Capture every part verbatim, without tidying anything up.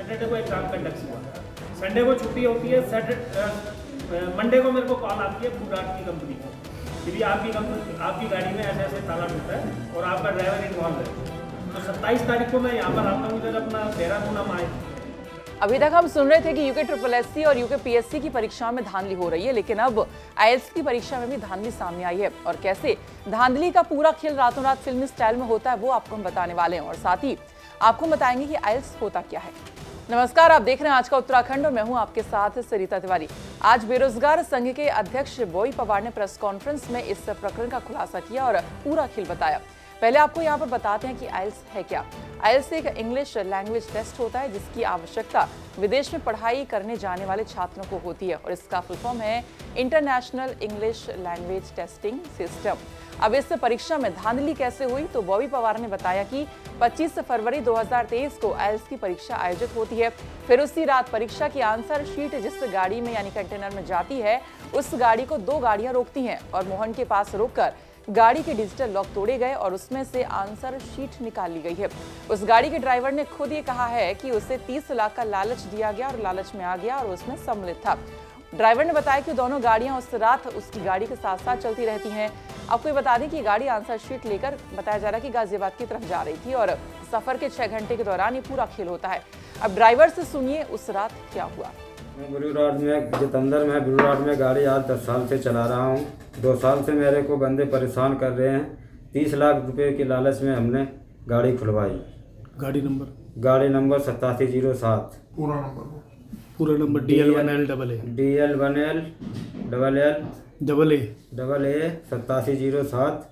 Saturday को exam conduct हुआ, Sunday को छुट्टी होती है, सैटरडे मंडे को मेरे को कॉल आती है फूड आर्ट की कंपनी को कि भी आपकी कंपनी आपकी गाड़ी में ऐसे ऐसे ताला टूटा है और आपका ड्राइवर इन्वॉल्व है। तो सत्ताईस तारीख को मैं यहाँ पर आता हूँ, इधर अपना देहरादून हम आए। अभी तक हम सुन रहे थे कि यूके ट्रिपल एस सी और यूके पीएससी की परीक्षा में धांधली हो रही है, लेकिन अब आईएलटीएस की परीक्षा में भी धांधली सामने आई है। और कैसे धांधली का पूरा खेल रातों रात फिल्मी स्टाइल में होता है वो आपको हम बताने वाले हैं, और साथ ही आपको बताएंगे कि आईएलटीएस होता क्या है। नमस्कार, आप देख रहे हैं आज का उत्तराखंड और मैं हूं आपके साथ सरिता तिवारी। आज बेरोजगार संघ के अध्यक्ष बॉबी पवार ने प्रेस कॉन्फ्रेंस में इस प्रकरण का खुलासा किया और पूरा खेल बताया। पहले आपको यहाँ पर बताते हैं कि आईएलटीएस है क्या। आईएलटीएस एक इंग्लिश लैंग्वेज टेस्ट होता है जिसकी आवश्यकता विदेश में पढ़ाई करने जाने वाले छात्रों को होती है, और इसका फुल फॉर्म है international English language testing system. अब इस परीक्षा में धांधली कैसे हुई, तो बॉबी पवार ने बताया कि पच्चीस फरवरी दो हज़ार तेईस को आईएलटीएस की परीक्षा आयोजित होती है। फिर उसी रात परीक्षा की आंसर शीट जिस गाड़ी में यानी कंटेनर में जाती है, उस गाड़ी को दो गाड़ियां रोकती हैं और मोहन के पास रोककर गाड़ी के डिजिटल लॉक तोड़े गए और उसमें से आंसर शीट निकाल ली गई है। उस गाड़ी के ड्राइवर ने खुद ये कहा है कि उसे तीस लाख का लालच दिया गया और लालच में आ गया और उसमें सम्मिलित था। ड्राइवर ने बताया कि दोनों गाड़ियां उस रात उसकी गाड़ी के साथ साथ चलती रहती हैं। आपको ये बता दें कि गाड़ी आंसर शीट लेकर बताया जा रहा है कि गाजियाबाद की तरफ जा रही थी और सफर के छह घंटे के दौरान ये पूरा खेल होता है। अब ड्राइवर से सुनिए उस रात क्या हुआ। मैं ब्लू रोड में जितेंद्र मैं ब्लू रोड में गाड़ी आज दस साल से चला रहा हूँ। दो साल से मेरे को बंदे परेशान कर रहे हैं। तीस लाख रुपए के लालच में हमने गाड़ी खुलवाई। गाड़ी नंबर गाड़ी नंबर सतासी जीरो सात। पूरा नंबर पूरा number D L one L double A D L one L double L double A double A सतासी जीरो सात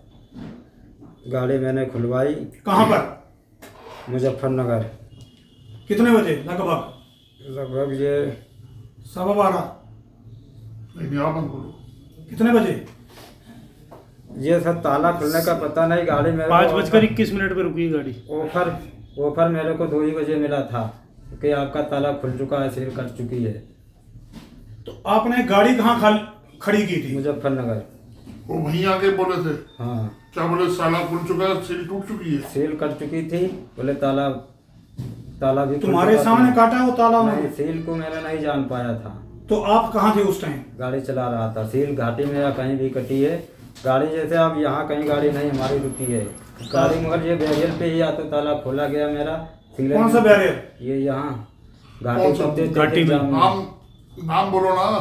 गाड़ी मैंने खुलवाई। कहाँ पर? मुजफ्फरनगर। कितने बजे? लगभग लगभग ये सवा बारह। कितने बजे? ये सब ताला खुलने का पता नहीं। गाड़ी मेरे पाँच बजकर इक्कीस मिनट पे रुकी गाड़ी। ऑफर ऑफर मेरे को दो ही बजे मिला था कि आपका ताला खुल चुका है, सील कट चुकी है। तो आपने गाड़ी कहाँ खाल खड़ी की थी? मुजफ्फरनगर। वो वहीं आके बोले थे। हाँ। क्या बोले? ताला खुल चुका है, सील टूट चुकी है। सील कट चुकी थी, बोले ताला ताला भी तुम्हारे सामने काटा वो ताला? नहीं, सील को मैंने नहीं जान पाया था। तो आप कहाँ थे उस टाइम? गाड़ी चला रहा था। सील घाटी में या कहीं भी कटी है गाड़ी। जैसे अब यहाँ कहीं गाड़ी नहीं हमारी रुकी है गाड़ी, मगर ये बैरियर पे ही या तो ताला खोला गया मेरा। कौन सा बैरियर? ये यहाँ घाटी घाटी में। नाम नाम बोलो ना।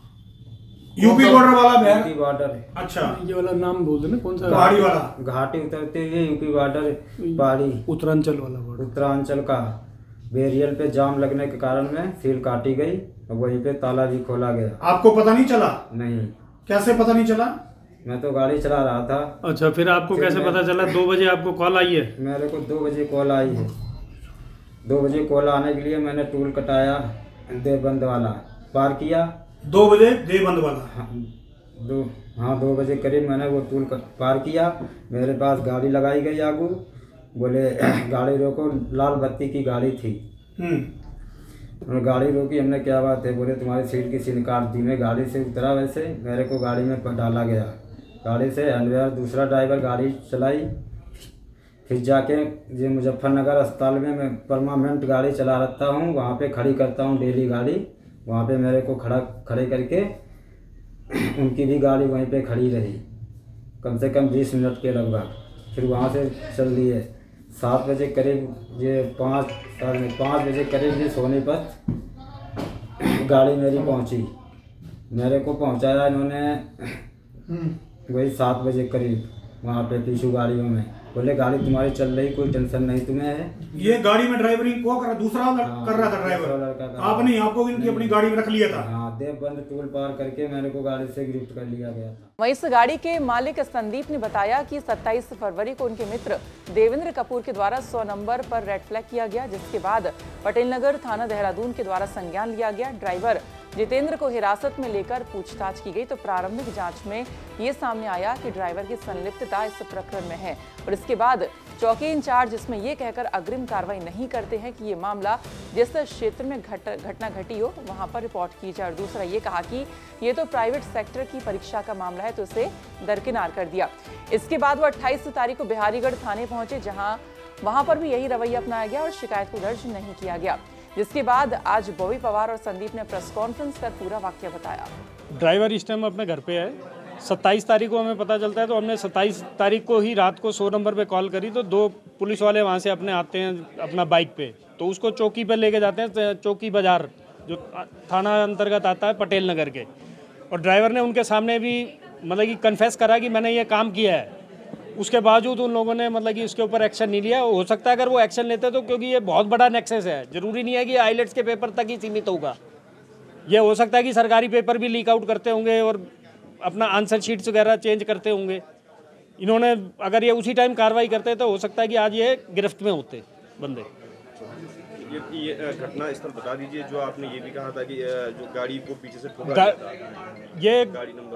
यूपी बॉर्डर वाला बैरियर? UP border. अच्छा, ये वाला नाम बोल देना। कौन सा? पहाड़ी वाला। घाटी उतरते हुए यूपी बॉर्डर, पहाड़ी उत्तरांचल वाला बॉर्डर। उत्तरांचल का बैरियर पे जाम लगने के कारण में सील काटी गई और वहीं पे ताला भी खोला गया। आपको पता नहीं चला? नहीं। कैसे पता नहीं चला? मैं तो गाड़ी चला रहा था। अच्छा, फिर आपको कैसे पता चला? दो बजे आपको कॉल आई है? मेरे को दो बजे कॉल आई है। दो बजे कॉल आने के लिए मैंने टूल कटाया, देवबंद वाला पार किया। दो बजे देवबंद वाला? हाँ, दो हाँ दो बजे करीब मैंने वो टूल पार किया। मेरे पास गाड़ी लगाई गई आगू, बोले गाड़ी रोको, लाल बत्ती की गाड़ी थी। और गाड़ी रोकी, हमने क्या बात है, बोले तुम्हारी सीट की सील काट दी। मैं गाड़ी से उतरा, वैसे मेरे को गाड़ी में डाला गया। गाड़ी से हैंडवेयर दूसरा ड्राइवर गाड़ी चलाई। फिर जाके ये मुजफ्फरनगर अस्पताल में मैं परमानेंट गाड़ी चला रहता हूँ, वहाँ पे खड़ी करता हूँ डेली गाड़ी। वहाँ पे मेरे को खड़ा खड़े करके उनकी भी गाड़ी वहीं पे खड़ी रही कम से कम बीस मिनट के लगभग। फिर वहाँ से चल दिए। सात बजे करीब ये पाँच साढ़े पाँच बजे करीब ये सोनीपत गाड़ी मेरी पहुँची। मेरे को पहुँचाया इन्होंने वही सात बजे करीब वहाँ पे पीछू गाड़ियों में। बोले गाड़ी तुम्हारी चल रही, कोई टेंशन नहीं तुम्हें है। ये गाड़ी में ड्राइवरिंग को कर दूसरा हाँ, कर रहा था ड्राइवर? आपने आपको इनकी अपनी गाड़ी में रख लिया था? हाँ, देवबंद टोल पार करके मेरे को गाड़ी से गिफ्ट कर लिया गया था। वहीं इस गाड़ी के मालिक संदीप ने बताया कि सत्ताईस फरवरी को उनके मित्र देवेंद्र कपूर के द्वारा सौ नंबर पर रेड फ्लैग किया गया, जिसके बाद पटेल नगर थाना देहरादून के द्वारा संज्ञान लिया गया। ड्राइवर जितेंद्र को हिरासत में लेकर पूछताछ की गई तो प्रारंभिक जांच में ये सामने आया कि ड्राइवर की संलिप्तता इस प्रकरण में है, और इसके बाद चौकी इंचार्ज इसमें यह कहकर अग्रिम कार्रवाई नहीं करते हैं कि ये मामला जिस क्षेत्र में घटना घटी हो वहां पर रिपोर्ट की जाए। और दूसरा ये कहा कि ये तो प्राइवेट सेक्टर की परीक्षा का मामला है, तो उसे दरकिनार कर दिया। इसके बाद वो अट्ठाईस तारीख को बिहारीगढ़ थाने पहुंचे, जहां वहां पर भी यही रवैया अपनाया गया और शिकायत को दर्ज नहीं किया गया। जिसके बाद आज बॉबी पवार और संदीप ने प्रेस कॉन्फ्रेंस कर पूरा वाक्य बताया। ड्राइवर इस टाइम अपने घर पे है। सत्ताईस तारीख को हमें पता चलता है, तो हमने सत्ताईस तारीख को ही रात को सौ नंबर पे कॉल करी, तो दो पुलिस वाले वहाँ से अपने आते हैं अपना बाइक पे, तो उसको चौकी पर लेके जाते हैं, चौकी बाजार जो थाना अंतर्गत आता है पटेल नगर के। और ड्राइवर ने उनके सामने भी मतलब कि कन्फेस करा कि मैंने ये काम किया है। उसके बावजूद उन लोगों ने मतलब कि उसके ऊपर एक्शन नहीं लिया। हो सकता है अगर वो एक्शन लेते तो, क्योंकि ये बहुत बड़ा नेक्सेस है, ज़रूरी नहीं है कि आईलेट्स के पेपर तक ही सीमित होगा। ये हो सकता है कि सरकारी पेपर भी लीक आउट करते होंगे और अपना आंसर शीट्स वगैरह चेंज करते होंगे। इन्होंने अगर ये उसी टाइम कार्रवाई करते तो हो सकता है कि आज ये गिरफ्त में होते बंदे। ये, ये घटना स्थल बता दीजिए, जो आपने ये भी कहा था कि जो गाड़ी को पीछे से ठोका गा, ये गाड़ी नंबर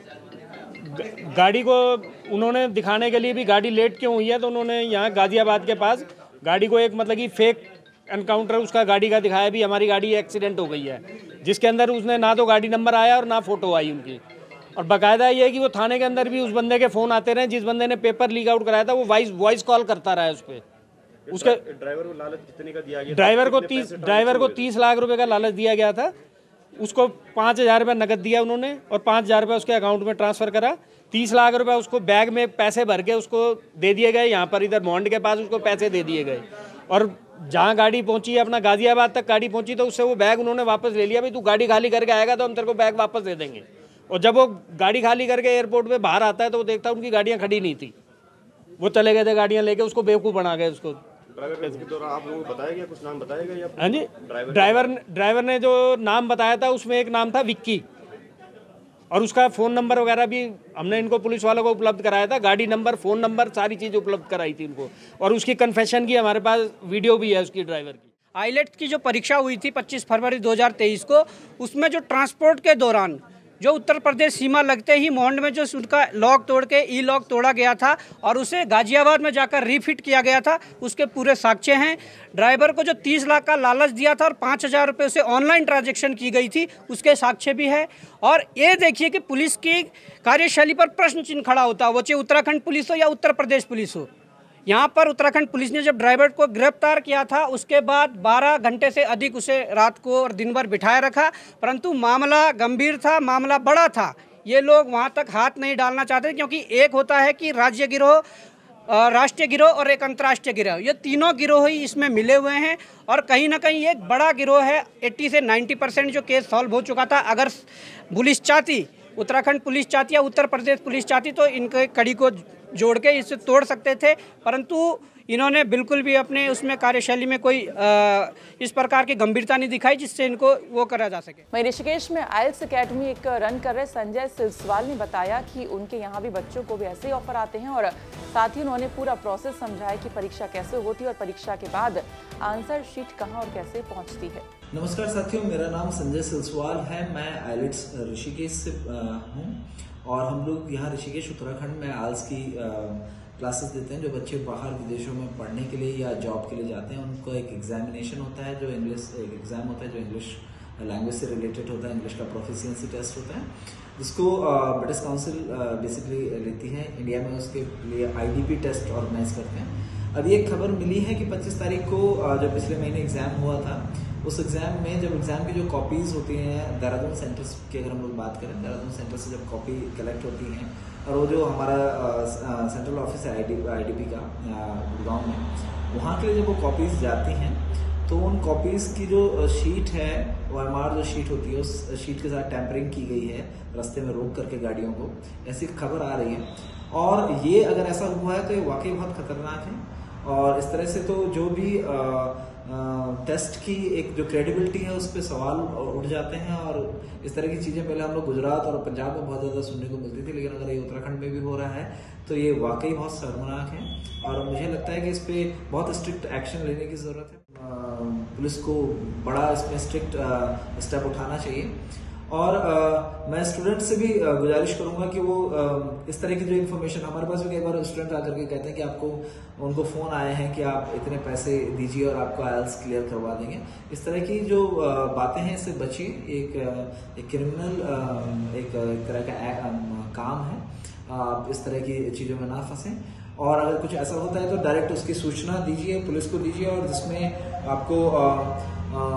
वगैरह गाड़ी को उन्होंने दिखाने के लिए भी गाड़ी लेट क्यों हुई है, तो उन्होंने यहाँ गाजियाबाद के पास गाड़ी को एक मतलब कि फेक एनकाउंटर उसका गाड़ी का दिखाया भी हमारी गाड़ी एक्सीडेंट हो गई है, जिसके अंदर उसने ना तो गाड़ी नंबर आया और ना फोटो आई उनकी। और बाकायदा ये है कि वो थाने के अंदर भी उस बंदे के फ़ोन आते रहे, जिस बंदे ने पेपर लीक आउट कराया था, वो वॉइस वॉइस कॉल करता रहा है उस पर। उसके ड्राइवर को लालच कितने का दिया गया? ड्राइवर को तीस ड्राइवर को तीस लाख रुपए का लालच दिया गया था। उसको पाँच हज़ार रुपये नकद दिया उन्होंने और पाँच हज़ार रुपये उसके अकाउंट में ट्रांसफ़र करा। तीस लाख रुपए उसको बैग में पैसे भर के उसको दे दिए गए, यहाँ पर इधर मॉन्ड के पास उसको पैसे दे दिए गए। और जहाँ गाड़ी पहुँची है अपना गाजियाबाद तक गाड़ी पहुँची, तो उससे वो बैग उन्होंने वापस ले लिया, भाई तू गाड़ी खाली करके आएगा तो हम तेरे को बैग वापस दे देंगे। और जब वो गाड़ी खाली करके एयरपोर्ट में बाहर आता है तो वो देखता है उनकी गाड़ियाँ खड़ी नहीं थी, वो चले गए थे गाड़ियाँ लेके, उसको बेवकूफ़ बना गए उसको। ड्राइवर के दौरान आप लोगों को बताया गया, कुछ नाम बताया गया? हाँ जी, ड्राइवर ड्राइवर ने जो नाम बताया था उसमें एक नाम था विक्की, और उसका फ़ोन नंबर वगैरह भी हमने इनको पुलिस वालों को उपलब्ध कराया था, गाड़ी नंबर, फ़ोन नंबर, सारी चीज़ उपलब्ध कराई थी इनको। और उसकी कन्फेशन की हमारे पास वीडियो भी है उसकी ड्राइवर की। आईलेट्स की जो परीक्षा हुई थी पच्चीस फरवरी दो हज़ार तेईस को, उसमें जो ट्रांसपोर्ट के दौरान जो उत्तर प्रदेश सीमा लगते ही मोंड में जो उनका लॉक तोड़ के ई लॉक तोड़ा गया था और उसे गाजियाबाद में जाकर रीफिट किया गया था, उसके पूरे साक्ष्य हैं। ड्राइवर को जो तीस लाख का लालच दिया था और पाँच हज़ार रुपये उसे ऑनलाइन ट्रांजैक्शन की गई थी, उसके साक्ष्य भी है। और ये देखिए कि पुलिस की कार्यशैली पर प्रश्न चिन्ह खड़ा होता है, वो चाहे उत्तराखंड पुलिस हो या उत्तर प्रदेश पुलिस हो। यहाँ पर उत्तराखंड पुलिस ने जब ड्राइवर को गिरफ्तार किया था, उसके बाद बारह घंटे से अधिक उसे रात को और दिन भर बिठाए रखा, परंतु मामला गंभीर था, मामला बड़ा था। ये लोग वहाँ तक हाथ नहीं डालना चाहते, क्योंकि एक होता है कि राज्य गिरोह, राष्ट्रीय गिरोह और एक अंतर्राष्ट्रीय गिरोह, ये तीनों गिरोह ही इसमें मिले हुए हैं। और कहीं ना कहीं एक बड़ा गिरोह है, अस्सी से नब्बे परसेंट जो केस सॉल्व हो चुका था। अगर पुलिस चाहती, उत्तराखंड पुलिस चाहती या उत्तर प्रदेश पुलिस चाहती, तो इनके कड़ी को जोड़ के इसे तोड़ सकते थे, परंतु इन्होंने बिल्कुल भी अपने उसमें कार्यशैली में कोई आ, इस प्रकार की गंभीरता नहीं दिखाई जिससे इनको वो करा जा सके। वहीं ऋषिकेश में आइल्स एकेडमी एक रन कर रहे संजय सिलसवाल ने बताया कि उनके यहाँ भी बच्चों को भी ऐसे ही ऑफर आते हैं, और साथ ही उन्होंने पूरा प्रोसेस समझाया कि परीक्षा कैसे होती है और परीक्षा के बाद आंसर शीट कहाँ और कैसे पहुँचती है। नमस्कार साथियों, मेरा नाम संजय सिलसवाल है। मैं आइलेट्स ऋषिकेश से हूँ और हम लोग यहाँ ऋषिकेश उत्तराखंड में आइल्स की क्लासेस देते हैं। जो बच्चे बाहर विदेशों में पढ़ने के लिए या जॉब के लिए जाते हैं, उनको एक एग्जामिनेशन होता है, जो इंग्लिश एक एग्ज़ाम होता है जो इंग्लिश लैंग्वेज से रिलेटेड होता है, इंग्लिश का प्रोफिशिएंसी टेस्ट होता है, जिसको ब्रिटिश काउंसिल बेसिकली लेती है। इंडिया में उसके लिए आईडीपी टेस्ट ऑर्गेनाइज करते हैं। अभी एक खबर मिली है कि पच्चीस तारीख को जो पिछले महीने एग्ज़ाम हुआ था, उस एग्ज़ाम में जब एग्ज़ाम की जो कॉपीज़ होती हैं देहरादून सेंटर्स की, अगर हम लोग बात करें, देहरादून सेंटर से जब कॉपी कलेक्ट होती हैं और वो जो हमारा सेंट्रल ऑफिस है I D I D P का गुड़गांव में, वहाँ के लिए जब वो कॉपीज़ जाती हैं तो उन कॉपीज़ की जो शीट है, वो एम आर जो शीट होती है, उस शीट के साथ टैंपरिंग की गई है रास्ते में रोक करके गाड़ियों को, ऐसी खबर आ रही है। और ये अगर ऐसा हुआ है तो ये वाकई बहुत खतरनाक है। और इस तरह से तो जो भी आ, आ, टेस्ट की एक जो क्रेडिबिलिटी है उस पर सवाल उठ जाते हैं। और इस तरह की चीज़ें पहले हम लोग गुजरात और पंजाब में बहुत ज़्यादा सुनने को मिलती थी, लेकिन अगर ये उत्तराखंड में भी हो रहा है तो ये वाकई बहुत शर्मनाक है। और मुझे लगता है कि इस पर बहुत स्ट्रिक्ट एक्शन लेने की ज़रूरत है। पुलिस को बड़ा इसमें स्ट्रिक्ट स्टेप उठाना चाहिए। और आ, मैं स्टूडेंट से भी आ, गुजारिश करूंगा कि वो आ, इस तरह की जो इन्फॉर्मेशन, हमारे पास भी कई बार स्टूडेंट आकर के कहते हैं कि आपको उनको फ़ोन आए हैं कि आप इतने पैसे दीजिए और आपको आइल्स क्लियर करवा देंगे। इस तरह की जो आ, बातें हैं इससे बचिए। एक, एक क्रिमिनल एक, एक तरह का आ, काम है, आप इस तरह की चीज़ों में ना फंसें। और अगर कुछ ऐसा होता है तो डायरेक्ट उसकी सूचना दीजिए, पुलिस को दीजिए, और जिसमें आपको आ, आ,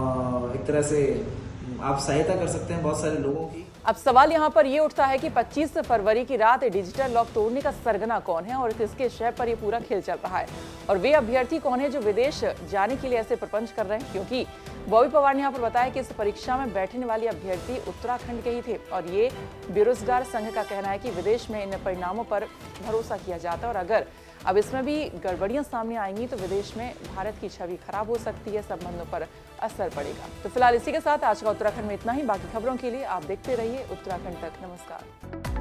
तरह से आप सहायता कर सकते हैं बहुत सारे लोगों की। अब सवाल यहाँ पर ये उठता है कि पच्चीस फरवरी की रात डिजिटल लॉक तोड़ने का सरगना कौन है और किसके शय पर ये पूरा खेल चल रहा है, और वे अभ्यर्थी कौन है जो विदेश जाने के लिए ऐसे प्रपंच कर रहे हैं। क्योंकि बॉबी पवार ने यहाँ पर बताया कि इस परीक्षा में बैठने वाले अभ्यर्थी उत्तराखंड के ही थे, और ये बेरोजगार संघ का कहना है कि विदेश में इन परिणामों पर भरोसा किया जाता है, और अगर अब इसमें भी गड़बड़ियां सामने आएंगी तो विदेश में भारत की छवि खराब हो सकती है, संबंधों पर असर पड़ेगा। तो फिलहाल इसी के साथ आज का उत्तराखंड में इतना ही। बाकी खबरों के लिए आप देखते रहिए उत्तराखंड तक। नमस्कार।